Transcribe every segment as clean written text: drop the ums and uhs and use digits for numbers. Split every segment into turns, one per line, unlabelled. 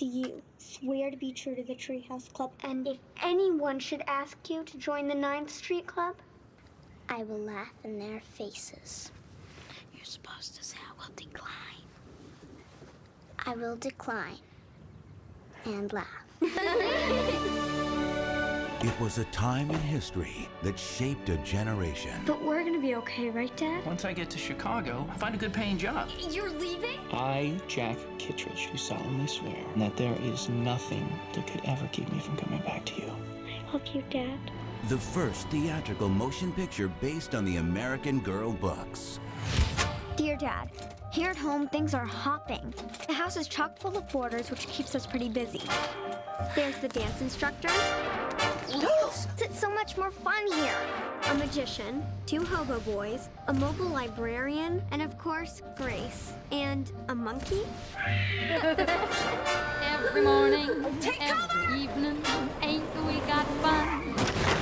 Do you swear to be true to the Treehouse Club? And if anyone should ask you to join the 9th Street Club, I will laugh in their faces.
You're supposed to say I will decline.
I will decline and laugh.
It was a time in history that shaped a generation.
But we're gonna be okay, right, Dad?
Once I get to Chicago, I'll find a good paying job.
You're leaving?
I, Jack Kittredge, do solemnly swear that there is nothing that could ever keep me from coming back to you.
I love you, Dad.
The first theatrical motion picture based on the American Girl books.
Dear Dad, here at home, things are hopping. The house is chock full of boarders, which keeps us pretty busy. There's the dance instructor. It's so much more fun here. A magician, 2 hobo boys, a mobile librarian, and of course, Grace. And a monkey?
Every morning, every evening, ain't we got fun?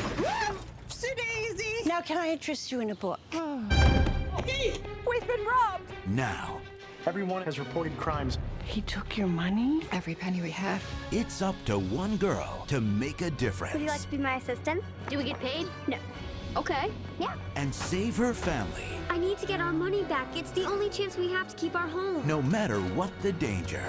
Daisy! Now, can I interest you in a book?
We've been robbed!
Now,
Everyone has reported crimes.
He took your money?
Every penny we have.
it's up to one girl to make a difference.
Would you like to be my assistant?
Do we get paid?
No.
Okay.
Yeah.
And save her family,
I need to get our money back. It's the only chance we have to keep our home.
no matter what the danger.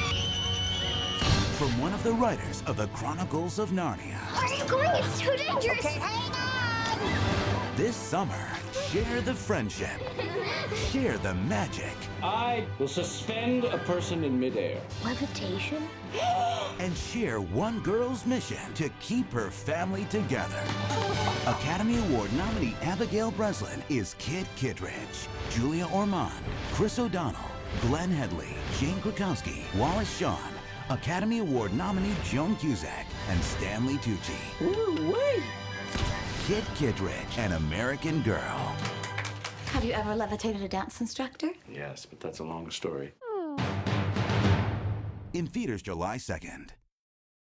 From one of the writers of the Chronicles of Narnia.
Where are you going? It's too dangerous.
Okay, hang on!
This summer, share the friendship, share the magic,
I will suspend a person in midair.
Levitation?
and share one girl's mission to keep her family together. Academy Award nominee Abigail Breslin is Kit Kittredge. Julia Ormond, Chris O'Donnell, Glenn Headley, Jane Krakowski, Wallace Shawn, Academy Award nominee Joan Cusack, and Stanley Tucci.
Ooh, wait!
Kit Kittredge, An American Girl.
Have you ever levitated a dance instructor?
Yes, but that's a long story.
In theaters July 2nd.